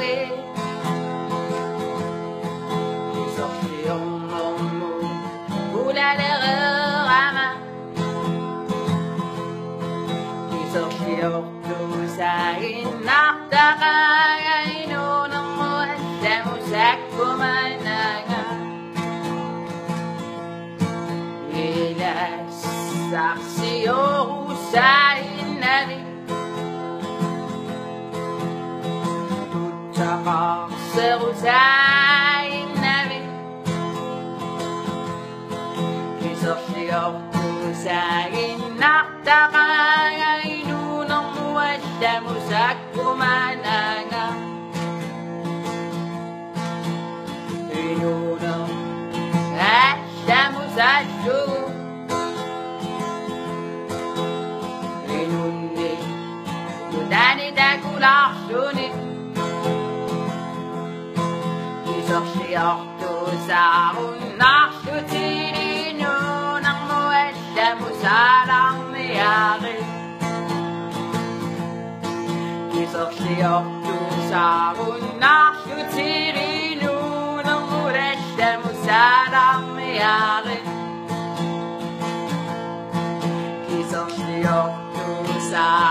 mearin sortir mon mot kulalera sortir tusain naktakayayno ng muwala mo sa kumananga ilas saksiyo usain namin tutaka sa usain namin sortir tusain naktakayayno mo sa kumananga inunang asya mo sa sugo inundi yudani da kulaksuni isorsiyorto sa unaksutiri inunang mo asya mo sa langmayari sortir sa unaksutiri ng muresya mo sa langmayari sortir sa